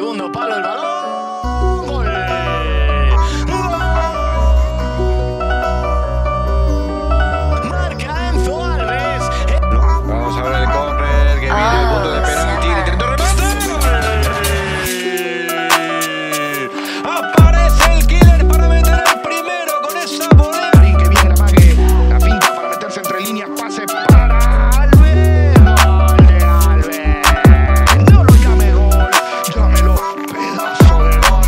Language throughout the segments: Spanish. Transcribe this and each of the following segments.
segundo palo el balón. ¡Gol! Marca Enzo Alves. Vamos a ver el córner que viene el punto de penalti. Intento remate. Aparece el killer para meter el primero con esa volea. Que viene la mague, la finta para meterse entre líneas, pase para Aves. Gol de Aves. No lo llame gol, llámelo pedazo de gol.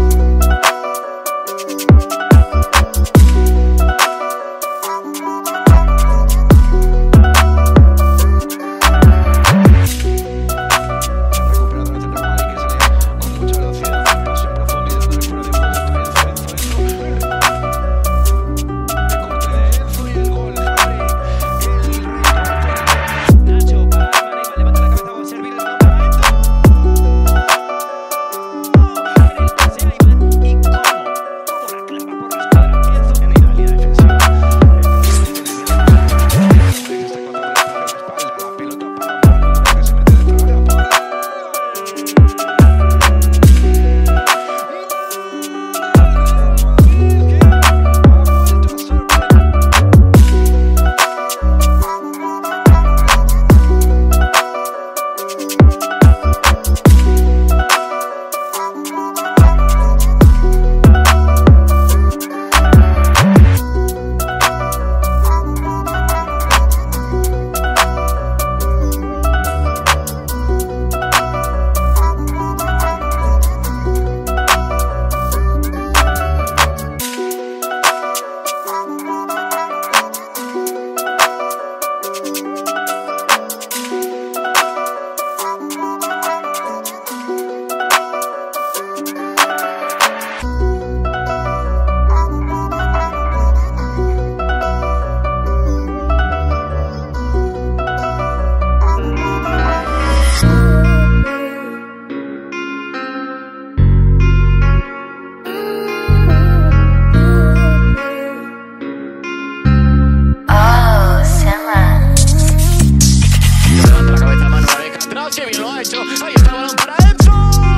Qué bien lo ha hecho. Ahí está el balón para Enzo.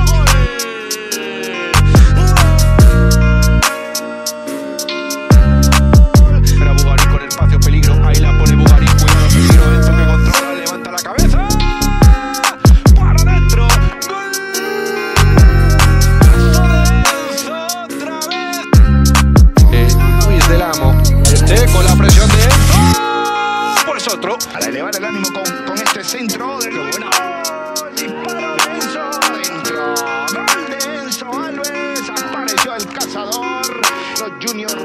Era Bugarín con el espacio, peligro. Ahí la pone Bugarín. Cuidado, peligro. Enzo que controla, levanta la cabeza. Para adentro. Gol. Paso de Enzo otra vez. Luis del Amo. Con la presión de Enzo. Pues otro. Para elevar el ánimo con este centro de lo bueno. Disparo de Enzo adentro. Gol de Enzo Alves. Apareció el cazador. Los juniors